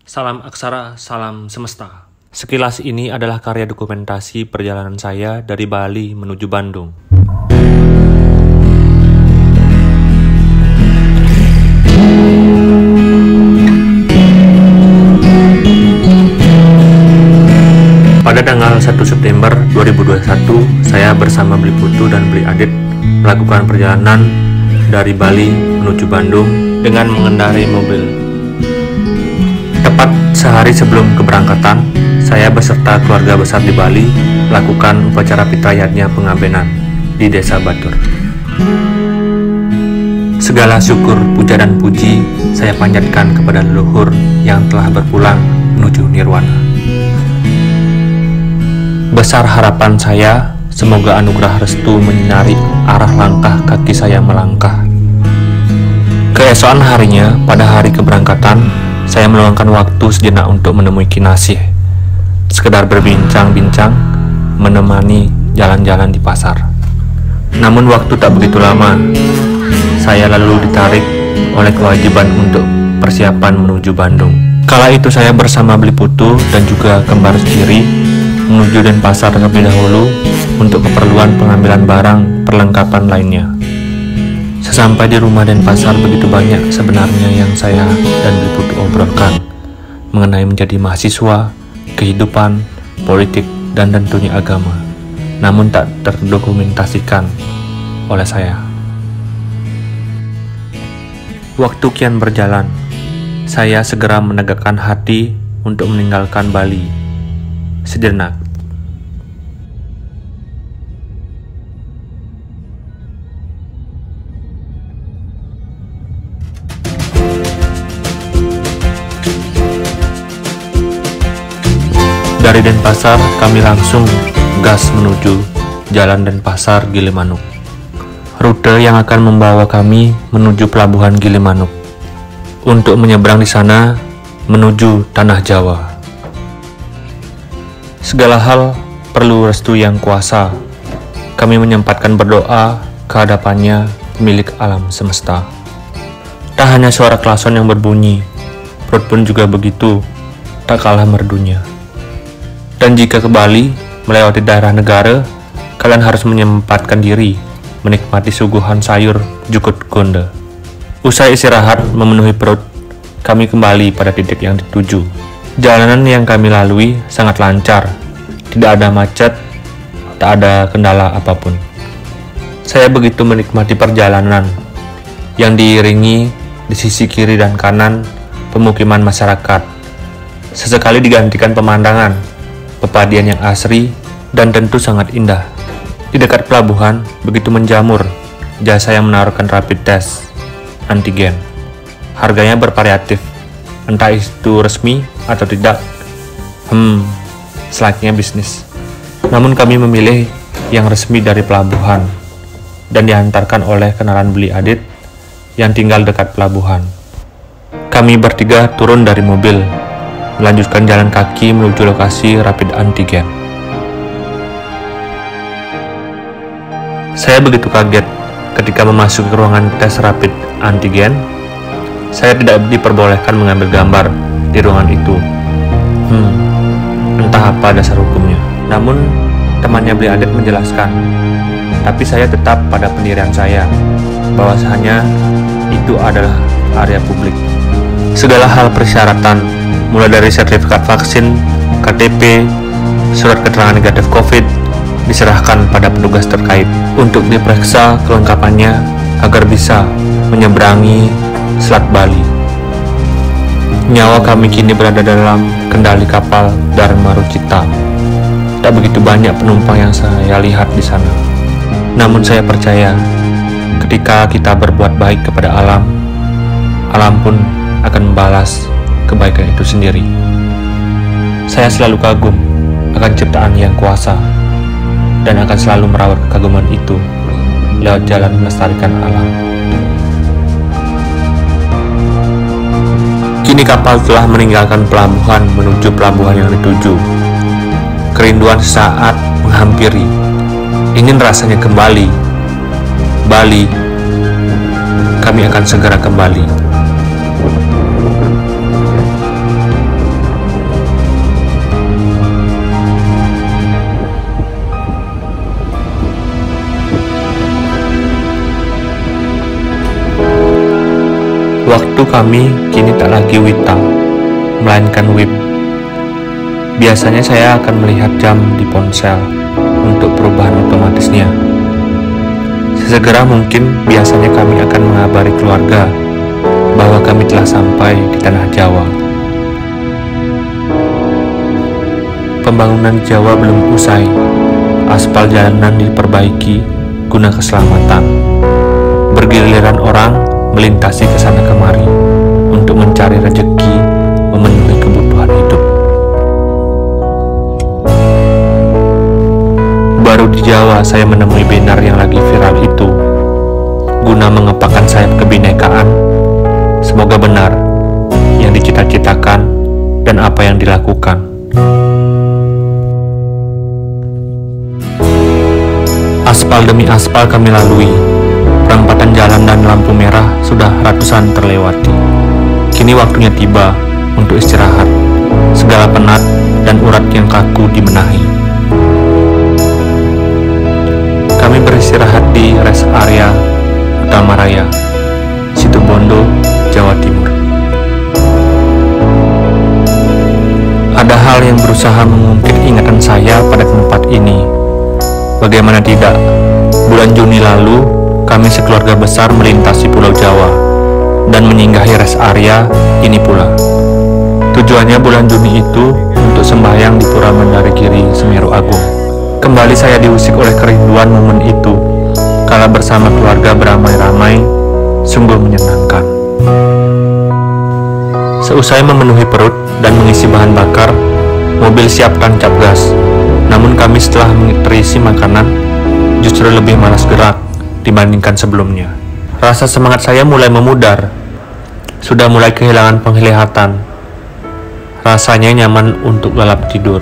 Salam aksara, salam semesta. Sekilas ini adalah karya dokumentasi perjalanan saya dari Bali menuju Bandung. Pada tanggal 1 September 2021, saya bersama Bli Putu dan Bli Adit melakukan perjalanan dari Bali menuju Bandung dengan mengendarai mobil. Tepat sehari sebelum keberangkatan, saya beserta keluarga besar di Bali melakukan upacara fitrayatnya pengabenan di Desa Batur. Segala syukur, puja dan puji saya panjatkan kepada leluhur yang telah berpulang menuju nirwana. Besar harapan saya, semoga anugerah restu menyinari arah langkah kaki saya melangkah. Keesokan harinya, pada hari keberangkatan, saya meluangkan waktu sejenak untuk menemui Kinasih. Sekedar berbincang-bincang, menemani jalan-jalan di pasar. Namun waktu tak begitu lama, saya lalu ditarik oleh kewajiban untuk persiapan menuju Bandung. Kala itu saya bersama Bli Putu dan juga kembar Ciri menuju Denpasar terlebih dahulu untuk keperluan pengambilan barang perlengkapan lainnya. Sesampai di rumah Denpasar, begitu banyak sebenarnya yang saya dan Bli Putu obrolkan mengenai menjadi mahasiswa, kehidupan, politik, dan tentunya agama, namun tak terdokumentasikan oleh saya. Waktu kian berjalan, saya segera menegakkan hati untuk meninggalkan Bali sejenak. Dari Denpasar, kami langsung gas menuju Jalan Denpasar Gilimanuk. Rute yang akan membawa kami menuju Pelabuhan Gilimanuk. Untuk menyeberang di sana menuju Tanah Jawa. Segala hal perlu restu yang kuasa. Kami menyempatkan berdoa ke hadapannya pemilik alam semesta. Tak hanya suara klason yang berbunyi, perut pun juga begitu, tak kalah merdunya. Dan jika ke Bali, melewati daerah negara, kalian harus menyempatkan diri menikmati suguhan sayur jukut gonde. Usai istirahat memenuhi perut, kami kembali pada titik yang dituju. Jalanan yang kami lalui sangat lancar, tidak ada macet, tak ada kendala apapun. Saya begitu menikmati perjalanan yang diiringi di sisi kiri dan kanan pemukiman masyarakat. Sesekali digantikan pemandangan, pepadian yang asri dan tentu sangat indah. Di dekat pelabuhan begitu menjamur jasa yang menawarkan rapid test antigen. Harganya bervariatif, entah itu resmi atau tidak, selayaknya bisnis. Namun kami memilih yang resmi dari pelabuhan dan diantarkan oleh kenalan Bli Adit yang tinggal dekat pelabuhan. Kami bertiga turun dari mobil, melanjutkan jalan kaki menuju lokasi rapid antigen. Saya begitu kaget ketika memasuki ruangan tes rapid antigen. Saya tidak diperbolehkan mengambil gambar di ruangan itu. Entah apa dasar hukumnya. Namun temannya Bli Adit menjelaskan, tapi saya tetap pada pendirian saya bahwasanya itu adalah area publik. Segala hal persyaratan, mulai dari sertifikat vaksin, KTP, surat keterangan negatif COVID, diserahkan pada petugas terkait untuk diperiksa kelengkapannya agar bisa menyeberangi Selat Bali. Nyawa kami kini berada dalam kendali kapal Dharma Rucita. Tak begitu banyak penumpang yang saya lihat di sana. Namun saya percaya, ketika kita berbuat baik kepada alam, alam pun akan membalas kebaikan itu sendiri. Saya selalu kagum akan ciptaan yang kuasa dan akan selalu merawat kekaguman itu lewat jalan melestarikan alam. Kini kapal telah meninggalkan pelabuhan menuju pelabuhan yang dituju. Kerinduan sesaat menghampiri. Ingin rasanya kembali. Bali. Kami akan segera kembali. Waktu kami kini tak lagi Wita, melainkan Wib. Biasanya saya akan melihat jam di ponsel untuk perubahan otomatisnya. Sesegera mungkin biasanya kami akan mengabari keluarga bahwa kami telah sampai di tanah Jawa. Pembangunan Jawa belum usai, aspal jalanan diperbaiki guna keselamatan. Bergiliran orang melintasi ke sana kemari untuk mencari rezeki, memenuhi kebutuhan hidup. Baru di Jawa saya menemui banner yang lagi viral itu, guna mengepakkan sayap kebinekaan. Semoga benar yang dicita-citakan dan apa yang dilakukan. Aspal demi aspal kami lalui. Perampatan jalan dan lampu merah sudah ratusan terlewati. Kini waktunya tiba untuk istirahat. Segala penat dan urat yang kaku dibenahi. Kami beristirahat di rest area Utama Raya, Situbondo, Jawa Timur. Ada hal yang berusaha mengungkit ingatan saya pada tempat ini. Bagaimana tidak, bulan Juni lalu kami sekeluarga besar melintasi Pulau Jawa dan menyinggahi rest area ini pula. Tujuannya bulan Juni itu untuk sembahyang di Pura Mandarigiri Semeru Agung. Kembali saya diusik oleh kerinduan momen itu. Kala bersama keluarga beramai-ramai, sungguh menyenangkan. Seusai memenuhi perut dan mengisi bahan bakar, mobil siap tancap gas. Namun kami setelah terisi makanan, justru lebih malas gerak dibandingkan sebelumnya. Rasa semangat saya mulai memudar. Sudah mulai kehilangan penglihatan. Rasanya nyaman untuk lelap tidur.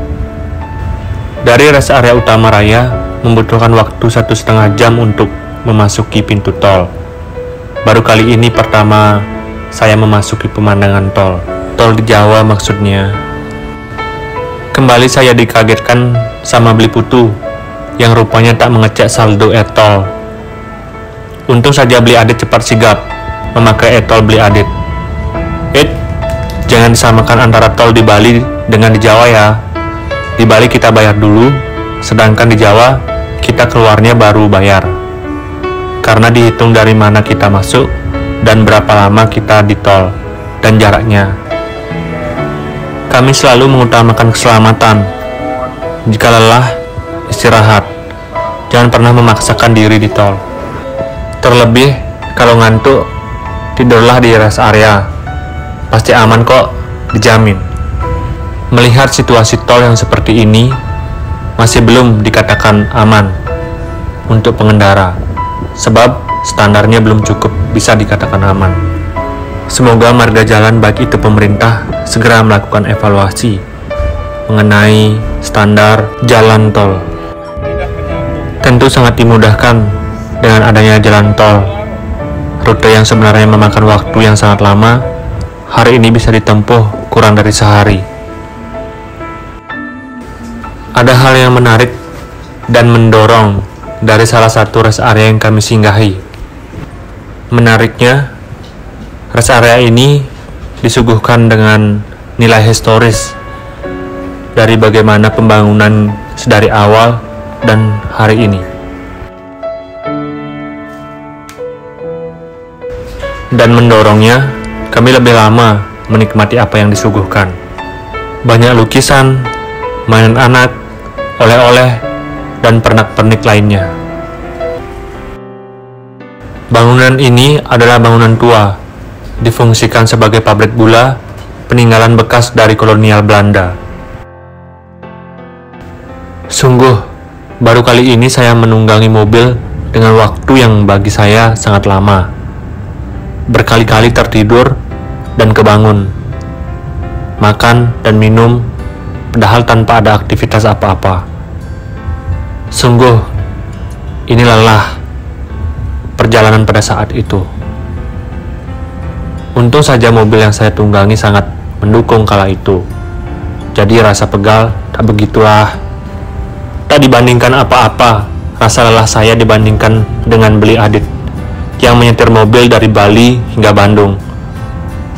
Dari rest area Utama Raya membutuhkan waktu 1,5 jam untuk memasuki pintu tol. Baru kali ini pertama saya memasuki pemandangan tol. Tol di Jawa maksudnya. Kembali saya dikagetkan sama beli putu yang rupanya tak mengecek saldo e-tol. Untung saja beli adit cepat sigap memakai e-tol beli adit. Jangan disamakan antara tol di Bali dengan di Jawa ya. Di Bali kita bayar dulu, sedangkan di Jawa kita keluarnya baru bayar. Karena dihitung dari mana kita masuk dan berapa lama kita di tol dan jaraknya. Kami selalu mengutamakan keselamatan. Jika lelah, istirahat. Jangan pernah memaksakan diri di tol. Terlebih, kalau ngantuk, tidurlah di rest area. Pasti aman kok, dijamin. Melihat situasi tol yang seperti ini, masih belum dikatakan aman untuk pengendara. Sebab standarnya belum cukup bisa dikatakan aman. Semoga marga jalan baik itu pemerintah segera melakukan evaluasi mengenai standar jalan tol. Tentu sangat dimudahkan dengan adanya jalan tol. Rute yang sebenarnya memakan waktu yang sangat lama, hari ini bisa ditempuh kurang dari sehari. Ada hal yang menarik dan mendorong dari salah satu rest area yang kami singgahi. Menariknya, rest area ini disuguhkan dengan nilai historis dari bagaimana pembangunan sedari awal dan hari ini. Dan mendorongnya, kami lebih lama menikmati apa yang disuguhkan. Banyak lukisan, mainan anak, oleh-oleh, dan pernak-pernik lainnya. Bangunan ini adalah bangunan tua, difungsikan sebagai pabrik gula, peninggalan bekas dari kolonial Belanda. Sungguh, baru kali ini saya menunggangi mobil dengan waktu yang bagi saya sangat lama. Berkali-kali tertidur dan kebangun, makan dan minum, padahal tanpa ada aktivitas apa-apa. Sungguh, ini lelah perjalanan pada saat itu. Untung saja mobil yang saya tunggangi sangat mendukung kala itu. Jadi rasa pegal tak begitulah. Tak dibandingkan apa-apa rasa lelah saya dibandingkan dengan beli adit yang menyetir mobil dari Bali hingga Bandung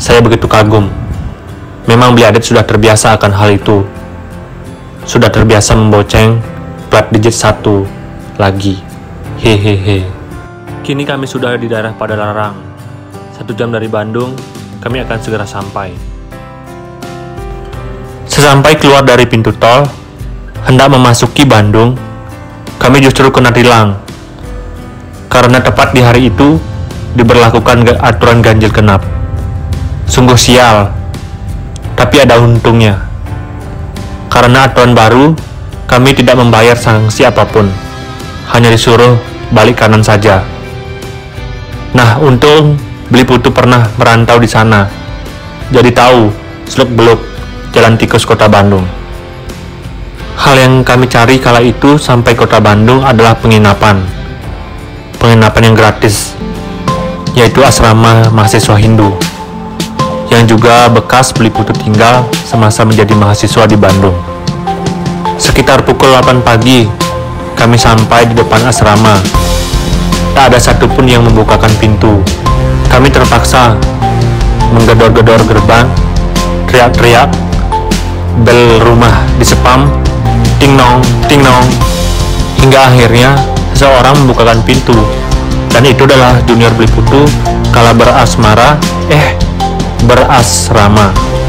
Saya begitu kagum. Memang Beli Adet sudah terbiasa akan hal itu. Sudah terbiasa memboceng plat digit 1 lagi. Hehehe. Kini kami sudah di daerah Padalarang. 1 jam dari Bandung, kami akan segera sampai. Sesampai keluar dari pintu tol, hendak memasuki Bandung, kami justru kena tilang. Karena tepat di hari itu, diberlakukan aturan ganjil genap. Sungguh sial, tapi ada untungnya. Karena aturan baru, kami tidak membayar sanksi apapun. Hanya disuruh balik kanan saja. Nah, untung Beli Putu pernah merantau di sana. Jadi tahu seluk-beluk jalan tikus kota Bandung. Hal yang kami cari kala itu sampai kota Bandung adalah penginapan. Penginapan yang gratis, yaitu asrama mahasiswa Hindu, yang juga bekas Beli Putu tinggal semasa menjadi mahasiswa di Bandung. Sekitar pukul 8 pagi, kami sampai di depan asrama. Tak ada satupun yang membukakan pintu. Kami terpaksa menggedor-gedor gerbang, teriak-teriak, bel rumah disepam, ting-nong, ting-nong, hingga akhirnya seseorang membukakan pintu. Dan itu adalah junior Beli Putu kala berasrama.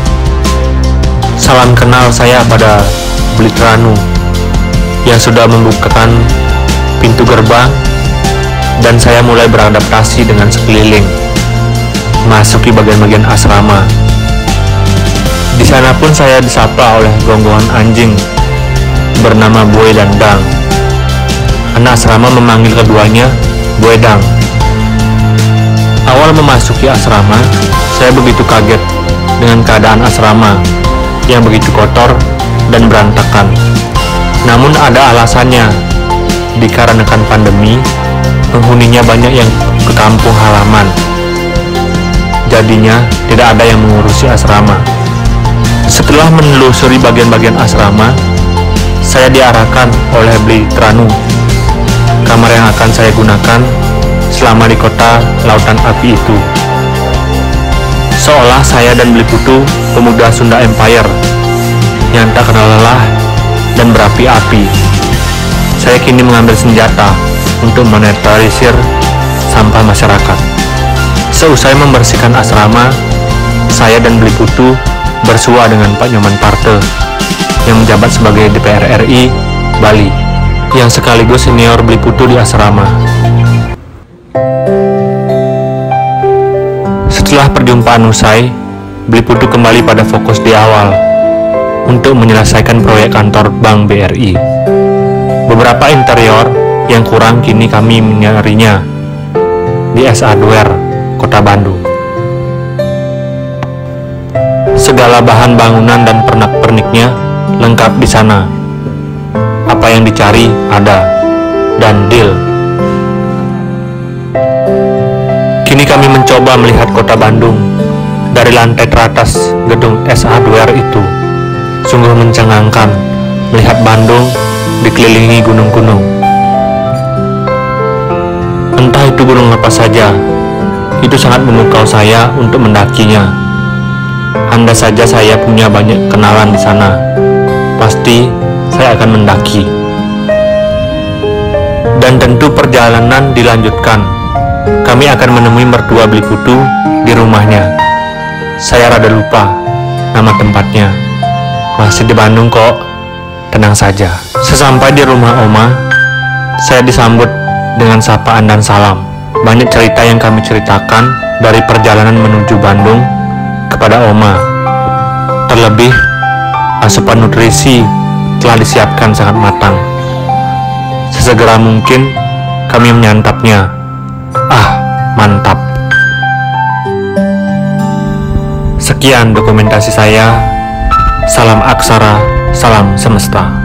Salam kenal saya pada Beli Tranu yang sudah membukakan pintu gerbang, dan saya mulai beradaptasi dengan sekeliling, masuki bagian-bagian asrama. Di sana pun saya disapa oleh gonggongan anjing bernama Boy dan Dang. Anak asrama memanggil keduanya Boy Dang. Awal memasuki asrama, saya begitu kaget dengan keadaan asrama yang begitu kotor dan berantakan. Namun ada alasannya. Dikarenakan pandemi, penghuninya banyak yang ke kampung halaman. Jadinya tidak ada yang mengurusi asrama. Setelah menelusuri bagian-bagian asrama, saya diarahkan oleh Beli Tranu kamar yang akan saya gunakan selama di kota lautan api itu. Seolah saya dan Beli Putu pemuda Sunda Empire yang tak kenal lelah dan berapi-api. Saya kini mengambil senjata untuk menetralisir sampah masyarakat. Seusai membersihkan asrama, saya dan Beli Putu bersua dengan Pak Nyoman Parte yang menjabat sebagai DPR RI Bali, yang sekaligus senior Beli Putu di asrama. Setelah perjumpaan usai, Beli Putu kembali pada fokus di awal untuk menyelesaikan proyek kantor Bank BRI. Beberapa interior yang kurang kini kami menyarinya di S Hardware, Kota Bandung. Segala bahan bangunan dan pernak-perniknya lengkap di sana. Apa yang dicari ada, dan deal. Kini kami mencoba melihat kota Bandung dari lantai teratas gedung S Hardware itu. Sungguh mencengangkan melihat Bandung dikelilingi gunung-gunung. Entah itu gunung apa saja, itu sangat memukau saya untuk mendakinya. Andai saja saya punya banyak kenalan di sana, pasti saya akan mendaki. Dan tentu perjalanan dilanjutkan. Kami akan menemui mertua Beli Putu di rumahnya. Saya rada lupa nama tempatnya. Masih di Bandung kok, tenang saja. Sesampai di rumah Oma, saya disambut dengan sapaan dan salam. Banyak cerita yang kami ceritakan dari perjalanan menuju Bandung kepada Oma. Terlebih, asupan nutrisi telah disiapkan sangat matang. Sesegera mungkin kami menyantapnya. Mantap. Sekian dokumentasi saya. Salam aksara, salam semesta.